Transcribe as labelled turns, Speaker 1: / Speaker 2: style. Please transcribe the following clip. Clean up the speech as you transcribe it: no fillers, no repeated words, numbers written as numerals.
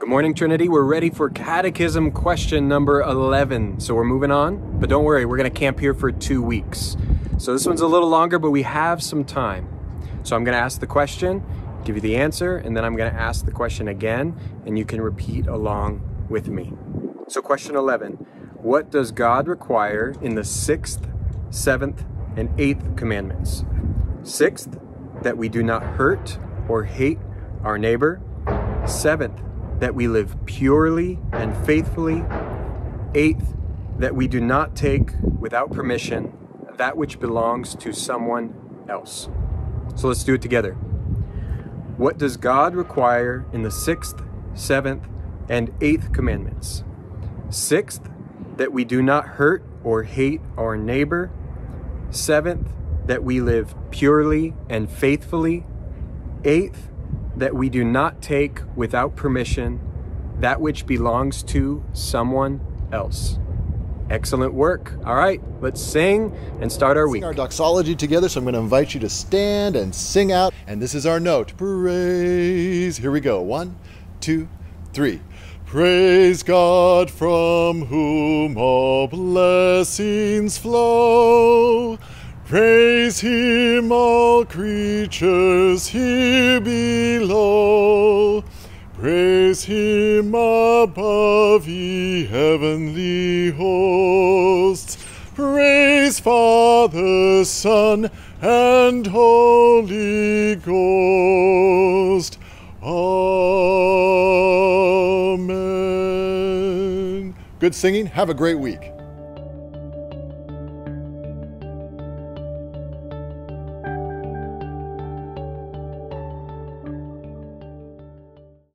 Speaker 1: morning, Trinity. We're ready for Catechism question number 11. So we're moving on, but don't worry, we're going to camp here for 2 weeks. So this one's a little longer, but we have some time. So I'm going to ask the question, give you the answer, and then I'm going to ask the question again, and you can repeat along with me. So question 11, what does God require in the 6th, 7th, and 8th commandments? 6th, that we do not hurt or hate our neighbor. 7th, that we live purely and faithfully. 8th, that we do not take without permission that which belongs to someone else. So let's do it together. What does God require in the 6th, 7th, and 8th commandments? 6th, that we do not hurt or hate our neighbor. 7th, that we live purely and faithfully. 8th, that we do not take without permission that which belongs to someone else. Excellent work. All right, let's sing and start our week.
Speaker 2: Sing our doxology together, so I'm going to invite you to stand and sing out. And this is our note. Praise. Here we go. 1, 2, 3. Praise God, from whom all blessings flow. Praise Him, all creatures here below. Praise Him above, ye heavenly hosts. Praise Father, Son, and Holy Ghost. Amen. Good singing. Have a great week.